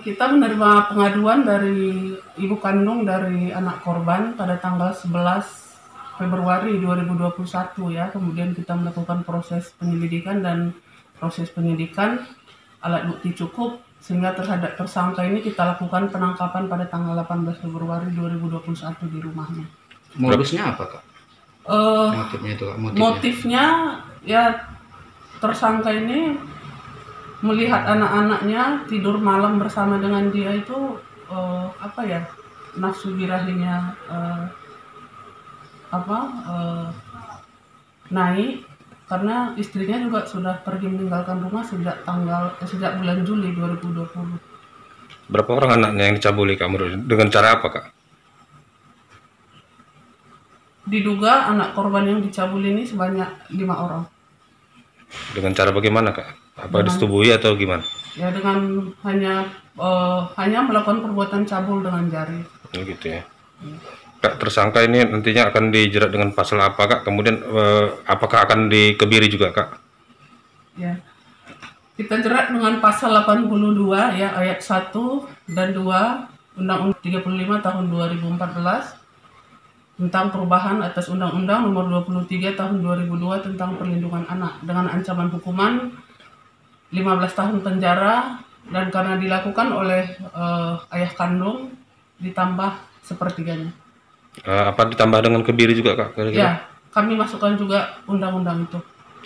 Kita menerima pengaduan dari ibu kandung dari anak korban pada tanggal 11 Februari 2021 ya. Kemudian kita melakukan proses penyelidikan dan proses penyidikan alat bukti cukup sehingga terhadap tersangka ini kita lakukan penangkapan pada tanggal 18 Februari 2021 di rumahnya. Modusnya apa, Kak? Motifnya itu, Kak. Motifnya ya tersangka ini melihat anak-anaknya tidur malam bersama dengan dia itu nafsu birahinya naik karena istrinya juga sudah pergi meninggalkan rumah sejak bulan Juli 2020. Berapa orang anaknya yang dicabuli, Kak? Dengan cara apa, Kak? Diduga anak korban yang dicabuli ini sebanyak 5 orang. Dengan cara bagaimana, Kak? Apa disetubuhi atau gimana? Ya dengan hanya melakukan perbuatan cabul dengan jari. Gitu ya. Kak, tersangka ini nantinya akan dijerat dengan pasal apa, Kak? Kemudian apakah akan dikebiri juga, Kak? Ya. Kita jerat dengan pasal 82 ya ayat 1 dan 2 Undang-Undang 35 tahun 2014 tentang perubahan atas Undang-Undang Nomor 23 tahun 2002 tentang perlindungan anak dengan ancaman hukuman 15 tahun penjara dan karena dilakukan oleh ayah kandung ditambah sepertiganya. Apa ditambah dengan kebiri juga, Kak? Kira-kira? Ya, kami masukkan juga undang-undang itu.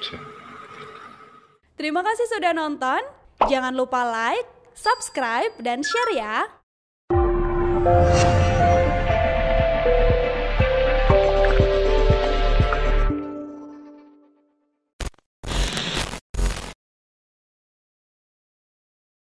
Terima kasih sudah nonton. Jangan lupa like, subscribe, dan share ya.